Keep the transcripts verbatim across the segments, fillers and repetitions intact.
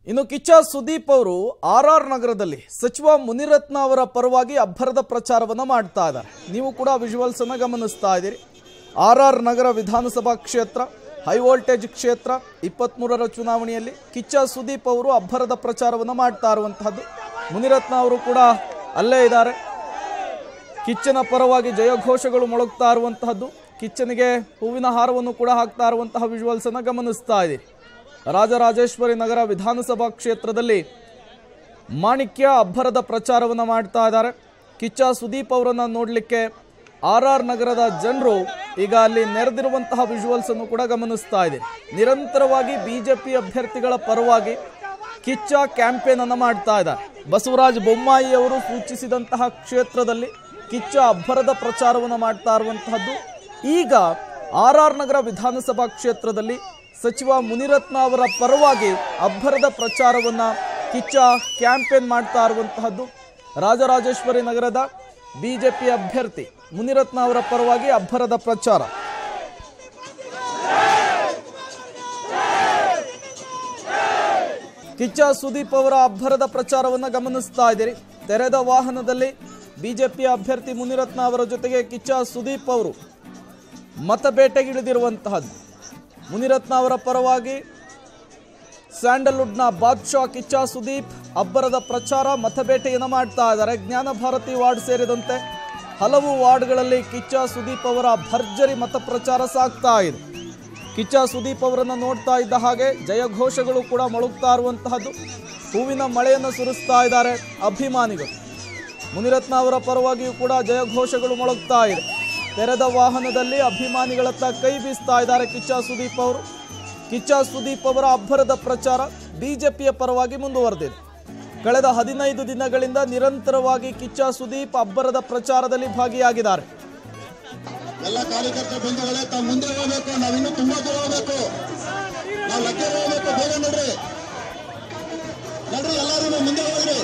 ಇನ್ನು ಕಿಚ್ಚ ಸುದೀಪ್ ಅವರು R R ನಗರದಲ್ಲಿ ಸಚಿವ ಮುನಿರತ್ನ ಅವರ ಪರವಾಗಿ ಅಬ್ಬರದ ಪ್ರಚಾರವನ್ನು ಮಾಡ್ತಾ ಇದ್ದಾರೆ. ನೀವು ಕೂಡ ವಿಜುವಲ್ಸ್ ಅನ್ನು ಗಮನಿಸ್ತಾ ಇದ್ದೀರಿ. ಆರ್ ಆರ್ ನಗರ ವಿಧಾನಸಭಾ ಕ್ಷೇತ್ರ ಹೈ ವೋಲ್ಟೇಜ್ ಕ್ಷೇತ್ರ ಇಪ್ಪತ್ಮೂರರ ಚುನಾವಣೆಯಲ್ಲಿ ಕಿಚ್ಚ ಸುದೀಪ್ ಅವರು ಅಬ್ಬರದ ಪ್ರಚಾರವನ್ನು ಮಾಡ್ತಾ ಇರುವಂತಹದ್ದು. ಮುನಿರತ್ನ ಅವರು ಕೂಡ ಅಲ್ಲೇ ಇದ್ದಾರೆ. ಕಿಚ್ಚನ ಪರವಾಗಿ ಜಯಘೋಷಗಳು ಮೊಳಗ್ತಾ ಇರುವಂತಹದ್ದು. ಕಿಚ್ಚನಿಗೆ ಹೂವಿನ ಹಾರವನ್ನು ಕೂಡ ಹಾಕ್ತಾ ಇರುವಂತಹ ವಿಜುವಲ್ಸ್ ಅನ್ನು ಗಮನಿಸ್ತಾ ಇದ್ದೀರಿ. ರಾಜರಾಜೇಶ್ವರಿ ನಗರ ವಿಧಾನಸಭಾ ಕ್ಷೇತ್ರದಲ್ಲಿ ಮಾಣಿಕ್ಯ ಅಬ್ಬರದ ಪ್ರಚಾರವನ್ನು ಮಾಡ್ತಾ ಇದ್ದಾರೆ. ಕಿಚ್ಚ ಸುದೀಪ್ ಅವರನ್ನು ನೋಡಲಿಕ್ಕೆ ಆರ್ ಆರ್ ನಗರದ ಜನರು ಈಗ ಅಲ್ಲಿ ನೆರೆದಿರುವಂತಹ ವಿಜುವಲ್ಸ್ ಅನ್ನು ಕೂಡ ಗಮನಿಸ್ತಾ ಇದೆ. ನಿರಂತರವಾಗಿ ಬಿಜೆಪಿ ಅಭ್ಯರ್ಥಿಗಳ ಪರವಾಗಿ ಕಿಚ್ಚ ಕ್ಯಾಂಪೇನ್ ಅನ್ನು ಮಾಡ್ತಾ ಇದ್ದಾರೆ. ಬಸವರಾಜ ಬೊಮ್ಮಾಯಿ ಅವರು ಸೂಚಿಸಿದಂತಹ ಕ್ಷೇತ್ರದಲ್ಲಿ ಕಿಚ್ಚ ಅಬ್ಬರದ ಪ್ರಚಾರವನ್ನು ಮಾಡ್ತಾ ಇರುವಂತಹದ್ದು. ಈಗ ಆರ್ ಆರ್ ನಗರ ವಿಧಾನಸಭಾ ಕ್ಷೇತ್ರದಲ್ಲಿ ಸಚಿವ ಮುನಿರತ್ನ ಅವರ ಪರವಾಗಿ ಅಬ್ಬರದ ಪ್ರಚಾರವನ್ನು ಕಿಚ್ಚ ಕ್ಯಾಂಪೇನ್ ಮಾಡ್ತಾ ಇರುವಂತಹದ್ದು. ರಾಜರಾಜೇಶ್ವರಿ ನಗರದ ಬಿಜೆಪಿ ಅಭ್ಯರ್ಥಿ ಮುನಿರತ್ನ ಅವರ ಪರವಾಗಿ ಅಬ್ಬರದ ಪ್ರಚಾರ. ಕಿಚ್ಚ ಸುದೀಪ್ ಅವರ ಅಬ್ಬರದ ಪ್ರಚಾರವನ್ನು ಗಮನಿಸ್ತಾ ಇದ್ದೀರಿ. ತೆರೆದ ವಾಹನದಲ್ಲಿ ಬಿಜೆಪಿ ಅಭ್ಯರ್ಥಿ ಮುನಿರತ್ನ ಅವರ ಜೊತೆಗೆ ಕಿಚ್ಚ ಸುದೀಪ್ ಅವರು ಮತಬೇಟೆಗಿಳಿದಿರುವಂತಹದ್ದು. ಮುನಿರತ್ನ ಅವರ ಪರವಾಗಿ ಸ್ಯಾಂಡಲ್ವುಡ್ನ ಬಾದ್ಶಾ ಕಿಚ್ಚ ಸುದೀಪ್ ಅಬ್ಬರದ ಪ್ರಚಾರ ಮತಬೇಟೆಯನ್ನು ಮಾಡ್ತಾ ಇದ್ದಾರೆ. ಜ್ಞಾನ ಭಾರತಿ ವಾರ್ಡ್ ಸೇರಿದಂತೆ ಹಲವು ವಾರ್ಡ್ಗಳಲ್ಲಿ ಕಿಚ್ಚ ಸುದೀಪ್ ಅವರ ಭರ್ಜರಿ ಮತ ಪ್ರಚಾರ ಸಾಗ್ತಾ ಇದೆ. ಕಿಚ್ಚ ಸುದೀಪ್ ಅವರನ್ನು ನೋಡ್ತಾ ಇದ್ದ ಹಾಗೆ ಜಯಘೋಷಗಳು ಕೂಡ ಮೊಳಗ್ತಾ ಇರುವಂತಹದ್ದು. ಹೂವಿನ ಮಳೆಯನ್ನು ಸುರಿಸ್ತಾ ಇದ್ದಾರೆ ಅಭಿಮಾನಿಗಳು. ಮುನಿರತ್ನ ಅವರ ಪರವಾಗಿಯೂ ಕೂಡ ಜಯಘೋಷಗಳು ಮೊಳಗ್ತಾ ಇದೆ. ತೆರೆದ ವಾಹನದಲ್ಲಿ ಅಭಿಮಾನಿಗಳತ್ತ ಕೈ ಬೀಸ್ತಾ ಇದ್ದಾರೆ ಕಿಚ್ಚ ಸುದೀಪ್ ಅವರು. ಕಿಚ್ಚ ಸುದೀಪ್ ಅವರ ಅಬ್ಬರದ ಪ್ರಚಾರ ಬಿಜೆಪಿಯ ಪರವಾಗಿ ಮುಂದುವರೆದಿದೆ. ಕಳೆದ ಹದಿನೈದು ದಿನಗಳಿಂದ ನಿರಂತರವಾಗಿ ಕಿಚ್ಚ ಸುದೀಪ್ ಅಬ್ಬರದ ಪ್ರಚಾರದಲ್ಲಿ ಭಾಗಿಯಾಗಿದ್ದಾರೆ. ಎಲ್ಲ ಕಾರ್ಯಕರ್ತ ಬಂಧುಗಳೇ, ತಾವು ಮುಂದೆ ಹೋಗಬೇಕು, ನಾವಿನ್ನೂ ತುಂಬಾ ದೂರ ಹೋಗಬೇಕು, ನಾವು ಲಗ್ಗೆ ಹೋಗಬೇಕು. ಬೇಗ ನೋಡ್ರಿ ನೋಡ್ರಿ ಎಲ್ಲರೂ ಮುಂದೆ ಹೋಗ್ರಿ.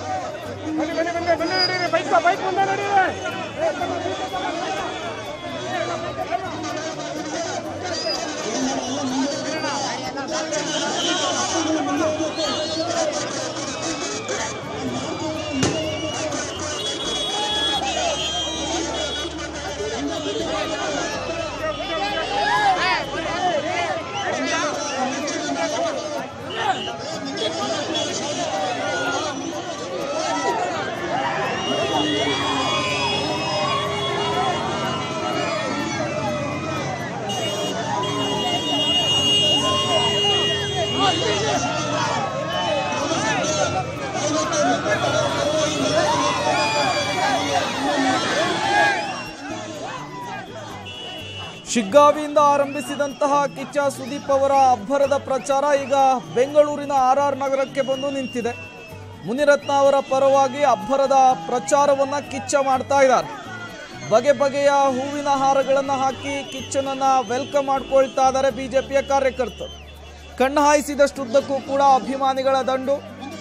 ಶಿಗ್ಗಾವಿಯಿಂದ ಆರಂಭಿಸಿದಂತಹ ಕಿಚ್ಚ ಸುದೀಪ್ ಅವರ ಅಬ್ಬರದ ಪ್ರಚಾರ ಈಗ ಬೆಂಗಳೂರಿನ ಆರ್ ಆರ್ ನಗರಕ್ಕೆ ಬಂದು ನಿಂತಿದೆ. ಮುನಿರತ್ನ ಅವರ ಪರವಾಗಿ ಅಬ್ಬರದ ಪ್ರಚಾರವನ್ನು ಕಿಚ್ಚ ಮಾಡ್ತಾ ಇದ್ದಾರೆ. ಬಗೆ ಬಗೆಯ ಹೂವಿನ ಹಾರಗಳನ್ನು ಹಾಕಿ ಕಿಚ್ಚನನ್ನ ವೆಲ್ಕಮ್ ಮಾಡ್ಕೊಳ್ತಾ ಇದ್ದಾರೆ ಬಿಜೆಪಿಯ ಕಾರ್ಯಕರ್ತರು. ಕಣ್ಣು ಹಾಯಿಸಿದಷ್ಟುದ್ದಕ್ಕೂ ಕೂಡ ಅಭಿಮಾನಿಗಳ ದಂಡು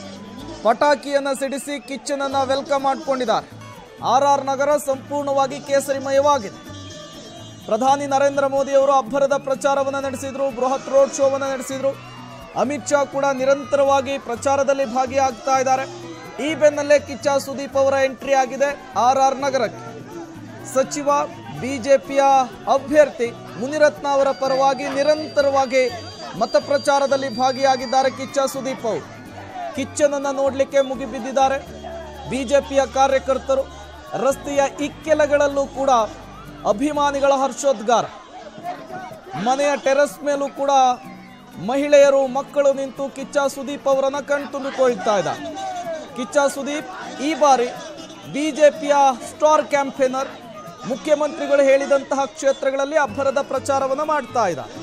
ಪಟಾಕಿಯನ್ನು ಸಿಡಿಸಿ ಕಿಚ್ಚನನ್ನ ವೆಲ್ಕಮ್ ಮಾಡ್ಕೊಂಡಿದ್ದಾರೆ. ಆರ್ ಆರ್ ನಗರ ಸಂಪೂರ್ಣವಾಗಿ ಕೇಸರಿಮಯವಾಗಿದೆ. ಪ್ರಧಾನಿ ನರೇಂದ್ರ ಮೋದಿ ಅವರು ಅಬ್ಬರದ ಪ್ರಚಾರವನ್ನು ನಡೆಸಿದ್ರು. ಬೃಹತ್ ರೋಡ್ ಶೋವನ್ನು ನಡೆಸಿದ್ರು. ಅಮಿತ್ ಶಾ ಕೂಡ ನಿರಂತರವಾಗಿ ಪ್ರಚಾರದಲ್ಲಿ ಭಾಗಿಯಾಗ್ತಾ ಇದ್ದಾರೆ. ಈ ಬೆನ್ನಲ್ಲೇ ಕಿಚ್ಚ ಸುದೀಪ್ ಅವರ ಎಂಟ್ರಿ ಆಗಿದೆ ಆರ್ ಆರ್ ನಗರಕ್ಕೆ. ಸಚಿವ ಬಿಜೆಪಿಯ ಅಭ್ಯರ್ಥಿ ಮುನಿರತ್ನ ಅವರ ಪರವಾಗಿ ನಿರಂತರವಾಗಿ ಮತ ಪ್ರಚಾರದಲ್ಲಿ ಭಾಗಿಯಾಗಿದ್ದಾರೆ ಕಿಚ್ಚ ಸುದೀಪ್ ಅವರು. ಕಿಚ್ಚನನ್ನ ನೋಡಲಿಕ್ಕೆ ಮುಗಿಬಿದ್ದಿದ್ದಾರೆ ಬಿಜೆಪಿಯ ಕಾರ್ಯಕರ್ತರು. ರಸ್ತೆಯ ಇಕ್ಕೆಲಗಳಲ್ಲೂ ಕೂಡ ಅಭಿಮಾನಿಗಳ ಹರ್ಷೋದ್ಗಾರ. ಮನೆಯ ಟೆರೆಸ್ ಮೇಲೂ ಕೂಡ ಮಹಿಳೆಯರು ಮಕ್ಕಳು ನಿಂತು ಕಿಚ್ಚ ಸುದೀಪ್ ಅವರನ್ನು ಕಣ್ತುಂಬಿಕೊಳ್ತಾ ಇದ್ದಾರೆ. ಕಿಚ್ಚ ಸುದೀಪ್ ಈ ಬಾರಿ ಬಿಜೆಪಿಯ ಸ್ಟಾರ್ ಕ್ಯಾಂಪೇನರ್. ಮುಖ್ಯಮಂತ್ರಿಗಳು ಹೇಳಿದಂತಹ ಕ್ಷೇತ್ರಗಳಲ್ಲಿ ಅಬ್ಬರದ ಪ್ರಚಾರವನ್ನು ಮಾಡ್ತಾ ಇದ್ದಾರೆ.